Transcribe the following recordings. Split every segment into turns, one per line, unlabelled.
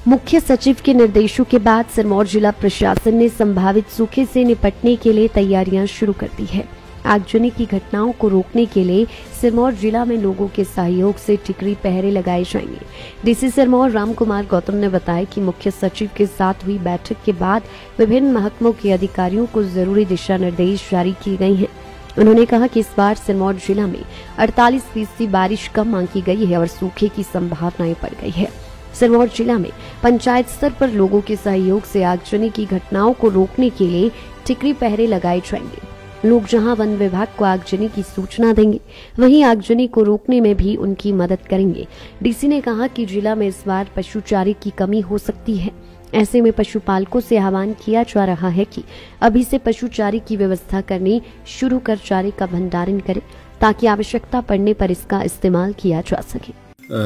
मुख्य सचिव के निर्देशों के बाद सिरमौर जिला प्रशासन ने संभावित सूखे से निपटने के लिए तैयारियां शुरू कर दी है। आगजनी की घटनाओं को रोकने के लिए सिरमौर जिला में लोगों के सहयोग से टिकरी पहरे लगाए जाएंगे। डीसी सिरमौर राम कुमार गौतम ने बताया कि मुख्य सचिव के साथ हुई बैठक के बाद विभिन्न महकमों के अधिकारियों को जरूरी दिशा निर्देश जारी किए गए हैं। उन्होंने कहा कि इस बार सिरमौर जिला में 48% बारिश कम आंकी गई है और सूखे की संभावनाएं बढ़ गई है। सिरमौर जिला में पंचायत स्तर पर लोगों के सहयोग से आगजनी की घटनाओं को रोकने के लिए टिकरी पहरे लगाए जाएंगे। लोग जहां वन विभाग को आगजनी की सूचना देंगे, वहीं आगजनी को रोकने में भी उनकी मदद करेंगे। डीसी ने कहा कि जिला में इस बार पशु चारे की कमी हो सकती है। ऐसे में पशुपालकों से आह्वान किया जा रहा है कि अभी से पशु चारे की व्यवस्था करनी शुरू कर चारे का भंडारण करें, ताकि आवश्यकता पड़ने पर इसका इस्तेमाल किया जा सके।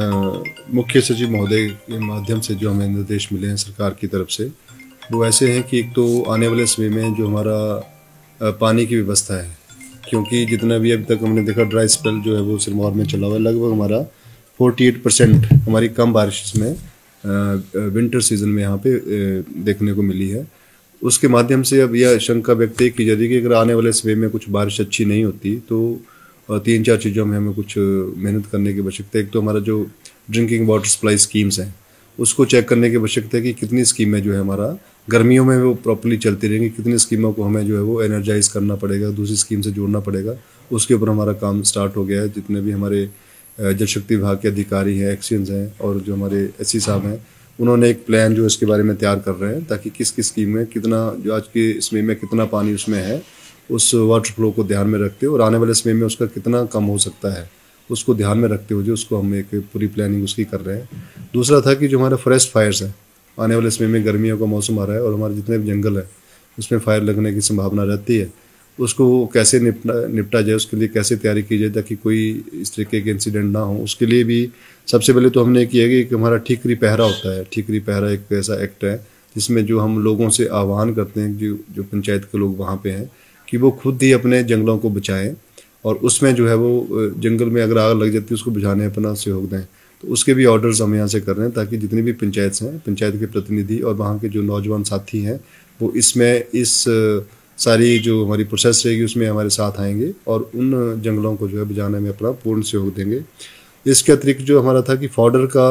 मुख्य सचिव महोदय के माध्यम से जो हमें निर्देश मिले हैं सरकार की तरफ से, वो ऐसे हैं कि एक तो आने वाले समय में जो हमारा पानी की व्यवस्था है, क्योंकि जितना भी अभी तक हमने देखा ड्राई स्पेल जो है वो सिरमौर में चला हुआ है। लगभग हमारा 48% हमारी कम बारिश में विंटर सीजन में यहाँ पे देखने को मिली है। उसके माध्यम से अब यह शंका व्यक्त की जा रही है कि अगर आने वाले समय में कुछ बारिश अच्छी नहीं होती तो 3-4 चीज़ों में हमें कुछ मेहनत करने की आवश्यकता है। एक तो हमारा जो ड्रिंकिंग वाटर सप्लाई स्कीम्स हैं उसको चेक करने की आवश्यकता है कि कितनी स्कीमें जो है हमारा गर्मियों में वो प्रॉपर्ली चलती रहेंगी, कितनी स्कीमों को हमें जो है वो एनर्जाइज करना पड़ेगा, दूसरी स्कीम से जोड़ना पड़ेगा। उसके ऊपर हमारा काम स्टार्ट हो गया है। जितने भी हमारे जल शक्ति विभाग के अधिकारी हैं, एक्सीएंस हैं और जो हमारे एससी साहब हैं, उन्होंने एक प्लान जो इसके बारे में तैयार कर रहे हैं, ताकि किस किस स्कीम में कितना जो आज के समय में कितना पानी उसमें है उस वाटर फ्लो को ध्यान में रखते हुए और आने वाले समय में उसका कितना कम हो सकता है उसको ध्यान में रखते हुए जो उसको हम एक पूरी प्लानिंग उसकी कर रहे हैं। दूसरा था कि जो हमारे फॉरेस्ट फायर्स हैं, आने वाले समय में गर्मियों का मौसम आ रहा है और हमारे जितने भी जंगल है उसमें फायर लगने की संभावना रहती है, उसको कैसे निपटा जाए, उसके लिए कैसे तैयारी की जाए ताकि कोई इस तरीके के इंसिडेंट ना हो। उसके लिए भी सबसे पहले तो हमने किया कि हमारा ठीकरी पहरा होता है। ठीकरी पहरा एक ऐसा एक्ट है जिसमें जो हम लोगों से आह्वान करते हैं जो पंचायत के लोग वहाँ पे हैं कि वो खुद ही अपने जंगलों को बचाएं और उसमें जो है वो जंगल में अगर आग लग जाती है उसको बुझाने अपना सहयोग दें। तो उसके भी ऑर्डर्स हम यहाँ से कर रहे हैं ताकि जितनी भी पंचायत हैं, पंचायत के प्रतिनिधि और वहाँ के जो नौजवान साथी हैं वो इसमें इस सारी जो हमारी प्रोसेस रहेगी उसमें हमारे साथ आएंगे और उन जंगलों को जो है बुझाने में अपना पूर्ण सहयोग देंगे। इसके अतिरिक्त जो हमारा था कि फॉडर का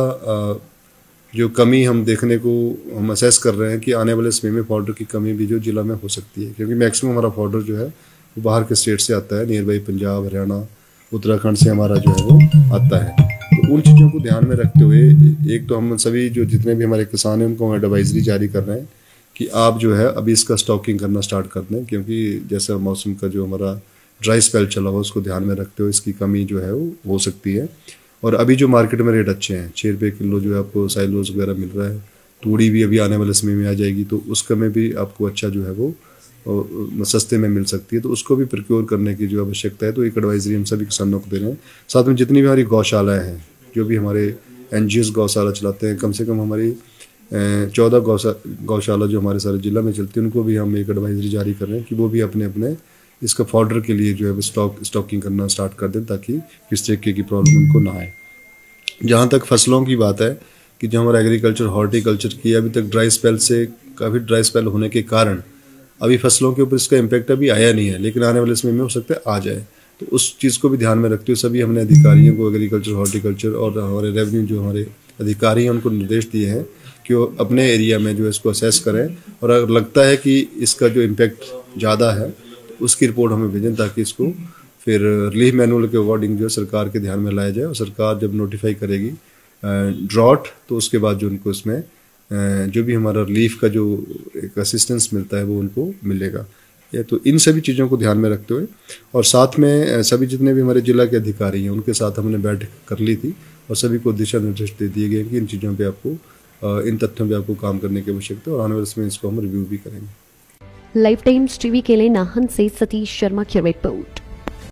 जो कमी हम देखने को हम असेस कर रहे हैं कि आने वाले समय में फॉडर की कमी भी जो जिला में हो सकती है, क्योंकि मैक्सिमम हमारा फॉडर जो है वो बाहर के स्टेट से आता है, नियर बाई पंजाब, हरियाणा, उत्तराखंड से हमारा जो है वो आता है। तो उन चीज़ों को ध्यान में रखते हुए एक तो हम सभी जो जितने भी हमारे किसान हैं उनको हम एडवाइजरी जारी कर रहे हैं कि आप जो है अभी इसका स्टॉकिंग करना स्टार्ट कर दें, क्योंकि जैसा मौसम का जो हमारा ड्राई स्पेल चला हुआ उसको ध्यान में रखते हुए इसकी कमी जो है वो हो सकती है। और अभी जो मार्केट में रेट अच्छे हैं, 6 रुपये किलो जो है आपको साइलोज वगैरह मिल रहा है। तूड़ी भी अभी आने वाले समय में आ जाएगी तो उसका में भी आपको अच्छा जो है वो सस्ते में मिल सकती है, तो उसको भी प्रोक्योर करने की जो आवश्यकता है। तो एक एडवाइजरी हम सभी किसानों को दे रहे हैं। साथ में जितनी भी हमारी गौशालाएँ हैं, जो भी हमारे NGOs गौशाला चलाते हैं, कम से कम हमारी 14 गौशाला जो हमारे सारे जिला में चलती है, उनको भी हम एक एडवाइजरी जारी कर रहे हैं कि वो भी अपने अपने इसका फॉडर के लिए जो है स्टॉकिंग करना स्टार्ट कर दें ताकि किस तरीके की प्रॉब्लम उनको ना आए। जहाँ तक फसलों की बात है कि जो हमारा एग्रीकल्चर हॉर्टिकल्चर की अभी तक ड्राई स्पेल से काफ़ी ड्राई स्पेल होने के कारण अभी फसलों के ऊपर इसका इम्पैक्ट अभी आया नहीं है, लेकिन आने वाले समय में हो सकता है आ जाए। तो उस चीज़ को भी ध्यान में रखते हुए सभी हमने अधिकारियों को एग्रीकल्चर हॉर्टिकल्चर और हमारे रेवेन्यू जो हमारे अधिकारी हैं उनको निर्देश दिए हैं कि वो अपने एरिया में जो है इसको असेस करें और अगर लगता है कि इसका जो इम्पैक्ट ज़्यादा है तो उसकी रिपोर्ट हमें भेजें ताकि इसको फिर रिलीफ मैनुअल के अकॉर्डिंग जो है सरकार के ध्यान में लाया जाए। और सरकार जब नोटिफाई करेगी ड्रॉट तो उसके बाद जो उनको इसमें जो भी हमारा रिलीफ का जो एक असिस्टेंस मिलता है वो उनको मिलेगा। या तो इन सभी चीज़ों को ध्यान में रखते हुए और साथ में सभी जितने भी हमारे जिला के अधिकारी हैं उनके साथ हमने बैठक कर ली थी और सभी को दिशा निर्देश दे दिए गए कि इन चीज़ों पे आपको इन तथ्यों पे आपको काम करने की आवश्यकता है और आने वाले समय इसको हम रिव्यू भी करेंगे।
लाइफ टाइम्स टीवी के लिए नाहन से सतीश शर्मा की रिपोर्ट।